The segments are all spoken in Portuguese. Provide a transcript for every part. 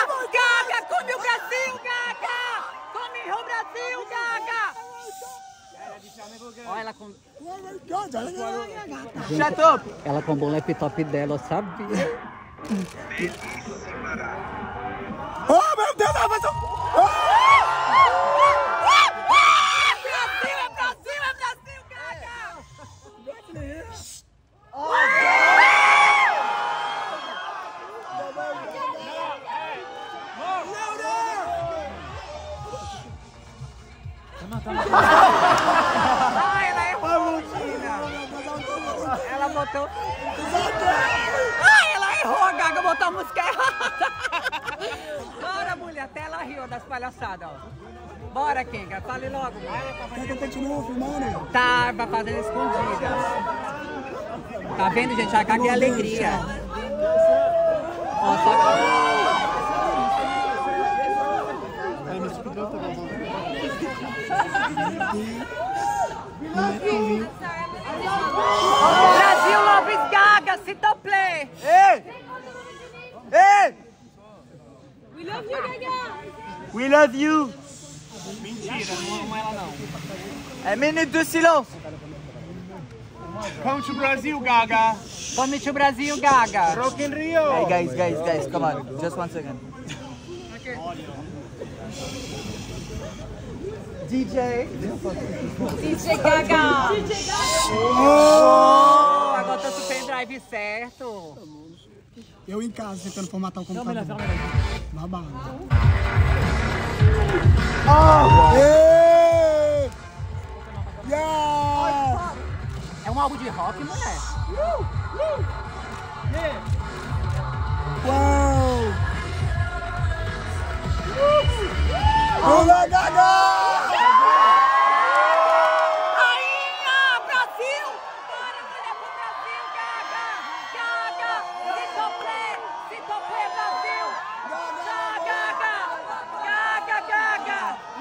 Gaga, come o Brasil, Gaga! Come o Brasil, Gaga! Olha ela com... Shut up! Ela com o laptop dela, eu sabia. Oh, meu Deus! Ela vai... Brasil, Gaga! Ah, ela errou, Tina. Ela botou... Ah, ela errou, a Gaga botou a música errada. Bora, mulher, até ela riu das palhaçadas, ó. Bora, Kenga, fale logo. Quer que eu continue filmando? Tá, vai fazendo escondidas. Tá vendo, gente? A Gaga é alegria. Ó, só... Brasil Lopes Gaga, s'il te plaît. Ei! Ei! We love you, Gaga! We love you! Mentira, não amo ela não. É minute de silêncio! Come to Brazil, Gaga. Come to Brasil, Gaga. Rock in Rio. Hey guys, come on. Just 1 second. DJ! DJ Gaga! Oh, agora tá o pendrive certo. Eu em casa tentando formatar o computador. Babado. Hey! Yeah! É um álbum de rock, mulher? Uau! Olá, Gaga! Rainha! Brasil! Bora, mulher, pro Brasil, Gaga! Gaga! S'il te plaît, Brasil! Gaga! Gaga, Gaga!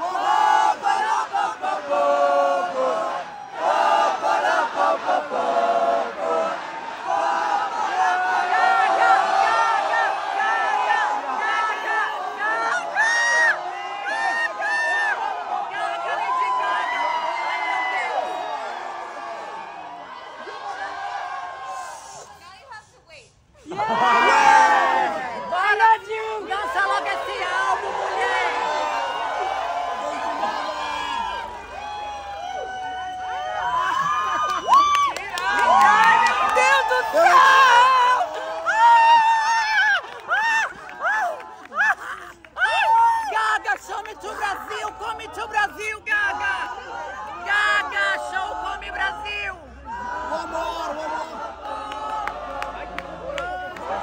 Bora, Gil! Dança logo esse álbum, mulher! Ai, meu Deus do céu! Gaga, show me to Brasil! Come to Brasil, Gaga! Gaga, show come Brasil!